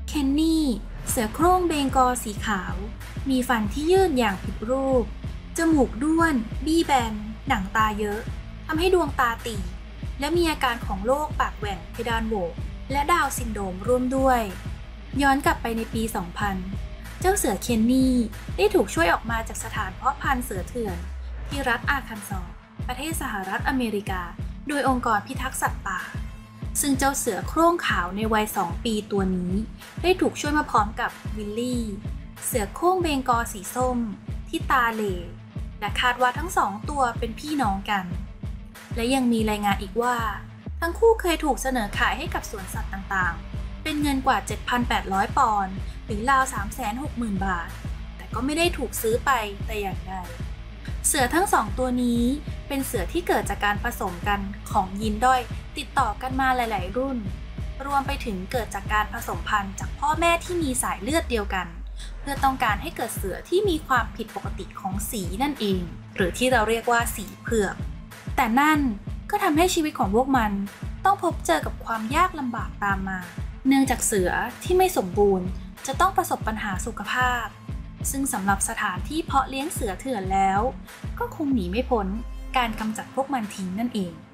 เคนนี่เสือโคร่งเบงกอลสีขาวมีฟันที่ยื่นอย่างผิดรูปจมูกด้วนบี้แบนหนังตาเยอะทำให้ดวงตาตีและมีอาการของโรคปากแหว่งเพดานโหวและดาวน์ซินโดรมร่วมด้วยย้อนกลับไปในปี 2000 เจ้าเสือเคนนี่ได้ถูกช่วยออกมาจากสถานเพาะพันธุ์เสือเถื่อนที่รัฐอาร์คันซอสประเทศสหรัฐอเมริกาโดยองค์กรพิทักษ์สัตว์ป่าซึ่งเจ้าเสือโคร่งขาวในวัย 2 ปีตัวนี้ได้ถูกช่วยมาพร้อมกับวิลลี่เสือโคร่งเบงกอลสีส้มที่ตาเหล่และคาดว่าทั้ง2ตัวเป็นพี่น้องกันและยังมีรายงานอีกว่าทั้งคู่เคยถูกเสนอขายให้กับสวนสัตว์ต่างๆเป็นเงินกว่า 7,800 ปอนด์หรือราว 360,000 บาทแต่ก็ไม่ได้ถูกซื้อไปแต่อย่างใดเสือทั้ง2ตัวนี้เป็นเสือที่เกิดจากการผสมกันของยีนด้อยติดต่อกันมาหลายๆรุ่นรวมไปถึงเกิดจากการผสมพันธุ์จากพ่อแม่ที่มีสายเลือดเดียวกันเพื่อต้องการให้เกิดเสือที่มีความผิดปกติของสีนั่นเองหรือที่เราเรียกว่าสีเผือกแต่นั่นก็ทำให้ชีวิตของพวกมันต้องพบเจอกับความยากลำบากตามมาเนื่องจากเสือที่ไม่สมบูรณ์จะต้องประสบปัญหาสุขภาพซึ่งสำหรับสถานที่เพาะเลี้ยงเสือเถื่อนแล้วก็คงหนีไม่พ้นการกำจัดพวกมันทิ้งนั่นเอง